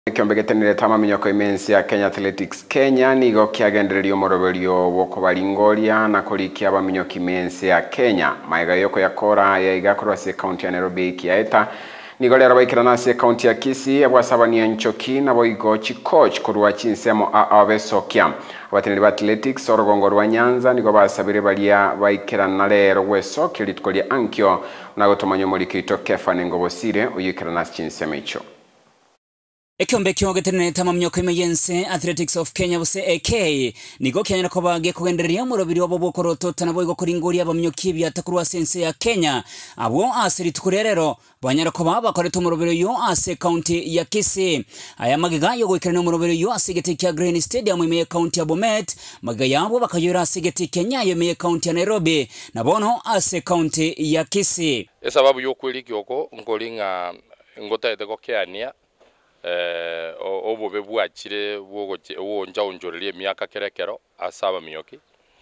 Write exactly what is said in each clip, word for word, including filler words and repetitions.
Kiombegetenire tama minyoko imensi ya Kenya Athletics Kenya nigo kiagendererio moroberio woko baringoria na kurikia abaminyoki imensi ya Kenya maiga yoko yakora ya igakorwa se county ya Nairobi kiaeta nigo rero baikirana se county ya Kisii abwasabania nchoki na boigo chikoch kurwa chinsemo abesokia abateneri ba athletics orogongo rwa Nyanza nigo basabire balia baikirana rero gwesokia litkolia ankyo na gotomanyo molikito Kefane Ngobosire uyikirana chinsemo icho. Ekiombe kiogetenere tama mnyoko imeyense Athletics of Kenya buse A K nigo Kenya nako bage kugenderia murobiri wabo bokoroto tanaboigo kuringoria abamnyoki byatakurwa sense ya Kenya abo asiri tukurerero banyara ko baba koreto murobiri yo ase county ya Kisii aya magiga yo goikerana murobiri yo asegete kya Green Stadium ime county ya Bomet magiga yabo bakayora asegete Kenya yo ime county ya Nairobi na bono ase county ya Kisii esababu yo kweliki oko ngolinga ngotete ko Kenya eh obo bebuachire bwogoche wonja onjorelie miaka kerekero asaba miyoki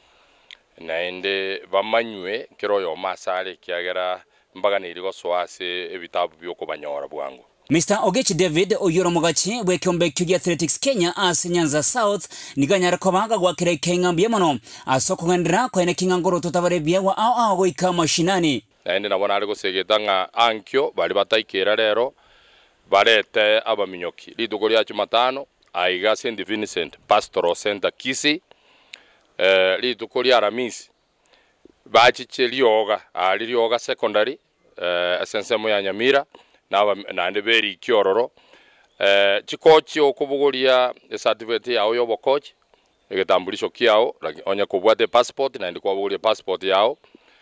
naende bamanywe kiroyo masale kiagera mbaga nirigo swase ebitabu byoko banyora bwangu. Mister Ogechi David oyoro mugachi bwe kiombe kyo Athletics Kenya as Nyanza South niganyara ko baga gwakire Kenya mbyemono asoko ngendera ko ene kingangoro tutabare byewa ao ao goika mashinani naende nabona ari gosegetanga ankyo bali bataikera rero barete abaminyoki lidugo lya Jumatano aiga Saint Vincent Pastoral Center Kisii eh lidugo lya Ramisi bachiche lyoga ali lyoga secondary eh asensemo ya Nyamira na nande beri Kiororo eh chikochi okubugolia certificate yao yobo coach egetambulisho kiao onya kubwate passport na ndiko kubugolia passport yao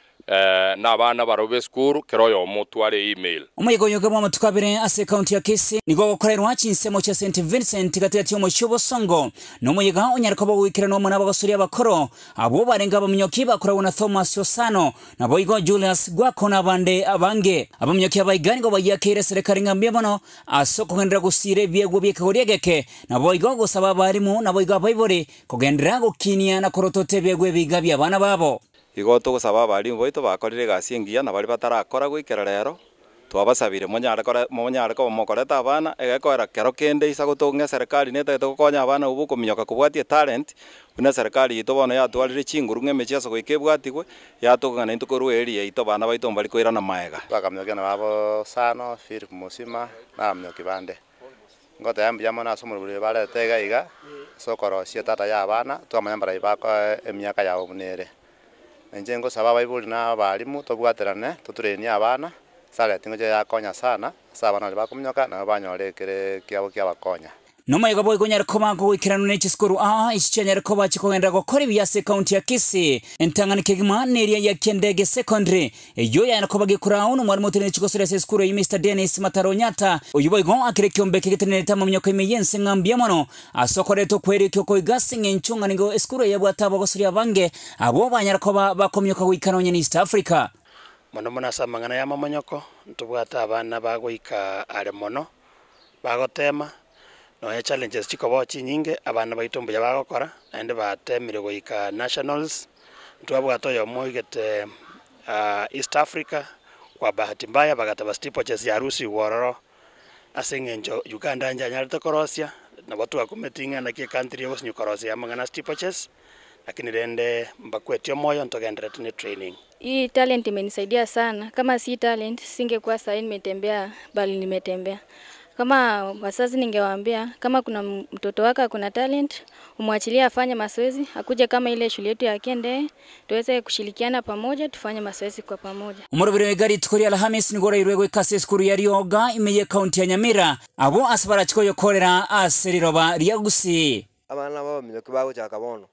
eh na bana barobe skuru keroyo mutware email umuyigo yoga mu matukabire ase county ya Kisii nigo gukorerwa chinsemo cha Saint Vincent gatete yo mushobo songo no muyiga onyariko bawikira no mwana babasuri abakoro abo barenga abamnyoki bakorabona Thomas Osano na boyigo Julius Gwakona bande abange abamnyoki abayigani go bayakire serikali ngambye bono asoko ngendera gusire byego byekagoriegeke na boyigo gusaba barimu na boyigo abayibore kugendera gukinia na korotote byego bigabya abana babo igoto gusaba abarimu boito bakorire gasi ngiya na bari batarakora gwikera rero twabasabire monyara kora monyara ko mokoreta abana egekora kero kende isa gutunga serikali nete tukonya abana ubu kuminyoka kubwatie talent una serikali ito bono yatwarire chinguru ngemechiaso gwikebwatigwe yatugana intukoru area ito bana baito mbali koira na maega bakamyoka na babo Sano Philip Musima na myoki bande ngoto yambya mona somurubire bare tega iga sokoro sia tata ya abana twamanyambara ibako emyaka yawo munere Njengo sababa ibuli na balimu tobwaterane tuturenia abana sale tingo ya konya sana sabana bakumnyoka na banyorekere kyabo kyabakonya Noma yiga boy gonyar ko banko wikirano ne chiskuru a ischanyar ko bachi ko gendra go kori byase county ya Kisii entangani kegima neria ya Kendege secondary eyo ya ko bage kurauno mwarimu tene chiko sura se skuru yi Mister Dennis Mataronyata uyu boy gon akire kyombe kegitene tamamnyo ko imeyense ngambye mono asokore to kweri kyo ko igasinge nchunga ngo skuru ya bwatabo go sura bange abo banyar ko bakomyoka wikano nye East Africa mono mona samangana ya mamanyoko ntubwata abana bagoika ale mono bagotema no ya challenges chikobo chinyinge abana baitombo ya bagokora ende batemire goika nationals twabwato yo moigete uh, East Africa kwa bahati mbaya bagataba steeplechase ya Rusi wororo asengenjo Uganda njanyalite korosia na watu wakumetinga na kie country yos nyukorosia mangana steeplechase lakini rende mbakwetio moyo ntogendere tune training. Hii talent imenisaidia sana. Kama si talent singekuwa sasa nimetembea bali nimetembea. Kama wazazi ningewaambia kama kuna mtoto wako kuna talent umwachilie afanye mazoezi akuje kama ile shule yetu ya Kende tuweze kushirikiana pamoja tufanye mazoezi kwa pamoja. Umurobire wegari tukuri Alhamis ngora irwego kase skuru ya Ryoga imeye county ya Nyamira abo asabara chiko yokorera aseriroba ryagusi abana babo minyoki bago chakabono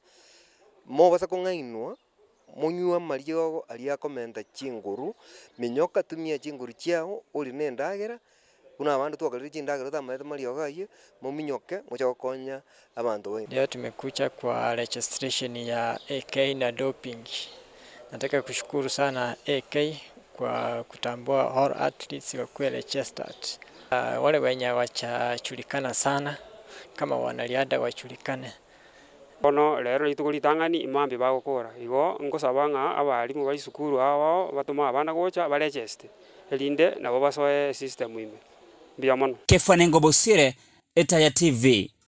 mo basa kungainwa monyua mariyo alia komenda chinguru minyoka tumia chinguru chiao uli nendagera kuna abandu twakalire chindagera tamayete mariyo gaye mo minyoke mocha gokonya abandu wengi. Leo tumekuja kwa registration ya A K na doping. Nataka kushukuru sana A K kwa kutambua all athletes wa kwa registered. Uh, wale wenye wachachulikana sana kama wanariadha wachulikane. Ono lero litugulitangani imambe bagokora igo ngosabanga abalimu baisukuru abo batuma abana gocha baregister elinde nabo basoe system ime biamono Kefane Ngobosire Etaya T V.